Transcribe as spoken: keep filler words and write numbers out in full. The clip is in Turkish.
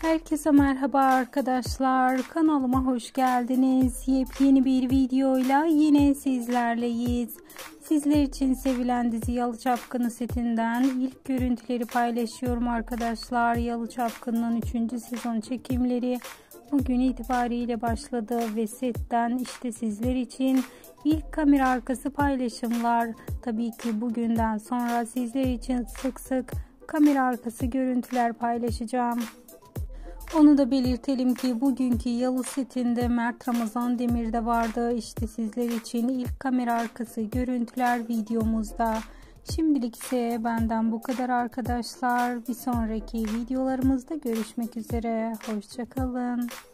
Herkese merhaba arkadaşlar, kanalıma hoş geldiniz. Yepyeni bir videoyla yine sizlerleyiz. Sizler için sevilen dizi Yalı Çapkını setinden ilk görüntüleri paylaşıyorum arkadaşlar. Yalı Çapkını'nın üçüncü sezon çekimleri bugün itibariyle başladı ve setten işte sizler için ilk kamera arkası paylaşımlar. Tabii ki bugünden sonra sizler için sık sık kamera arkası görüntüler paylaşacağım. Onu da belirtelim ki bugünkü Yalı setinde Mert Ramazan Demir de vardı. İşte sizler için ilk kamera arkası görüntüler videomuzda. Şimdilik ise benden bu kadar arkadaşlar. Bir sonraki videolarımızda görüşmek üzere. Hoşça kalın.